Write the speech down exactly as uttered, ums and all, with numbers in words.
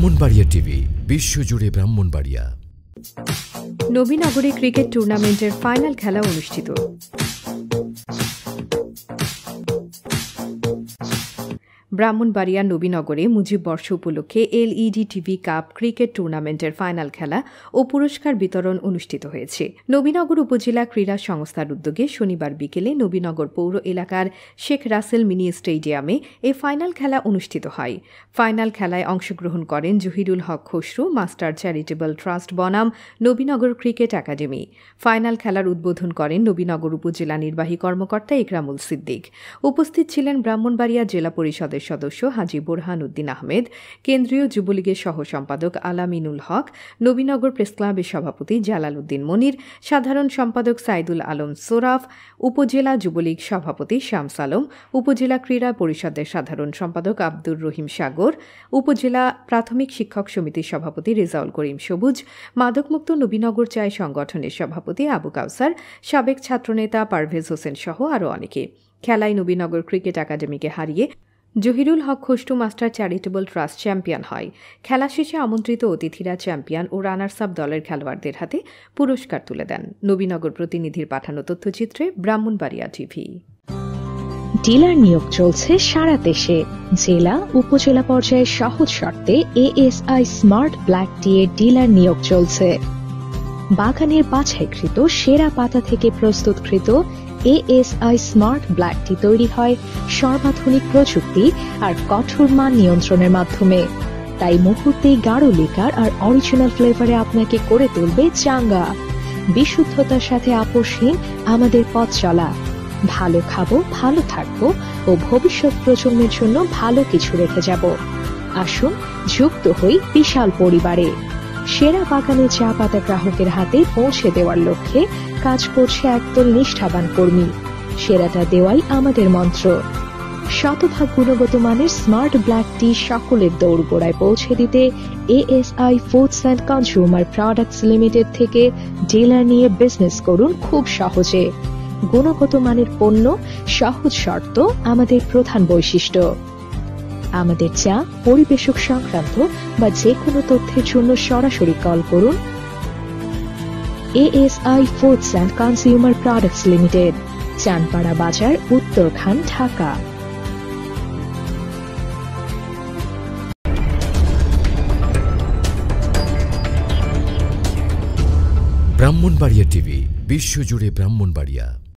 Brahmanbaria TV বিশ্বজুড়ে ব্রাহ্মণবাড়িয়া। নবীনগরে cricket টুর্নামেন্টের ফাইনাল খেলা অনুষ্ঠিত। ব্রাহ্মণবাড়িয়া নবীনগরে মুজিব বর্ষ উপলক্ষে এলইডি টিভি কাপ ক্রিকেট টুর্নামেন্টের ফাইনাল খেলা ও পুরস্কার বিতরণ অনুষ্ঠিত হয়েছে। নবীনগর উপজেলা ক্রীড়া সংস্থার উদ্যোগে শনিবার বিকেলে নবীনগর পৌর এলাকার শেখ রাসেল মিনি স্টেডিয়ামে এই ফাইনাল খেলা অনুষ্ঠিত হয়। ফাইনাল খেলায় অংশগ্রহণ করেন Zahirul Haque Khasru master charitable trust বনাম নবীনগর ক্রিকেট একাডেমি। ফাইনাল খেলার উদ্বোধন করেন নবীনগর উপজেলা নির্বাহী কর্মকর্তা ইকরামুল সিদ্দিক। উপস্থিত ছিলেন ব্রাহ্মণবাড়িয়া জেলা পরিষদের সদস্য হাজী বোরহান উদ্দিন আহমেদ, কেন্দ্রীয় যুবলীগের সহ সম্পাদক আলামিনুল হক, নবীনগর প্রেস ক্লাবের সভাপতি জালাল উদ্দিন মনির, সাধারণ সম্পাদক সাইদুল আলম সোরাফ, উপজেলা যুবলীগ সভাপতি শামস আলম, উপজেলা ক্রীড়া পরিষদের সাধারণ সম্পাদক আব্দুর রহিম সাগর, উপজেলা প্রাথমিক শিক্ষক সমিতির সভাপতি রেজাউল করিম সবুজ, মাদকমুক্ত নবীনগর চায় সংগঠনের সভাপতি আবু কাউসার, সাবেক ছাত্রনেতা পারভেজ হোসেন সহ আরও অনেকে। খেলায় নবীনগর ক্রিকেট একাডেমিকে হারিয়ে Zahirul Haque Khasru master charitable trust champion হয়। খেলা শেষে আমন্ত্রিত অতিথিরা চ্যাম্পিয়ন ও রানার্স আপ দলের খেলোয়াড়দের হাতে পুরস্কার তুলে দেন। নবীনগর প্রতিনিধির পাঠানো তথ্যচিত্রে ব্রাহ্মণবাড়িয়া টিভি। ডিলার নিয়োগ চলছে সারা দেশে। জেলা উপজেলা পর্যায়ে সহজ শর্তে এএসআই স্মার্ট ব্ল্যাক টি এর ডিলার নিয়োগ চলছে। বাগানের বাছাইকৃত সেরা পাতা থেকে প্রস্তুতকৃত এএসআই স্মার্ট ব্ল্যাক টি তৈরি হয় সর্বাধুনিক প্রযুক্তি আর কঠোর মান নিয়ন্ত্রণের মাধ্যমে। তাই মুহূর্তেই গাঢ় লিকার আর অরিজিনাল ফ্লেভারে আপনাকে করে তুলবে চাঙ্গা। বিশুদ্ধতার সাথে আপোষহীন আমাদের পথ চলা। ভালো খাবো, ভালো থাকবো ও ভবিষ্যৎ প্রজন্মের জন্য ভালো কিছু রেখে যাব। আসুন যুক্ত হই বিশাল পরিবারে। সেরা বাগানে চা পাতা গ্রাহকের হাতে পৌঁছে দেওয়ার লক্ষ্যে কাজ করছে একদল নিষ্ঠাবান কর্মী। সেরাটা দেওয়াই আমাদের মন্ত্র। শতভাগ গুণগত মানের স্মার্ট ব্ল্যাক টি সকলের দৌড়গোড়ায় পৌঁছে দিতে ASI foods and consumer products limited থেকে ডিলার নিয়ে বিজনেস করুন খুব সহজে। গুণগত মানের পণ্য, সহজ শর্ত আমাদের প্রধান বৈশিষ্ট্য। আমাদের চা পরিবেশক সংক্রান্ত বা যে কোনো তথ্যের জন্য সরাসরি কল করুন ASI foods and consumer products limited, Chanpara Bazar, Uttarkhan, Dhaka. Brahmanbaria TV বিশ্বজুড়ে ব্রাহ্মণবাড়িয়া।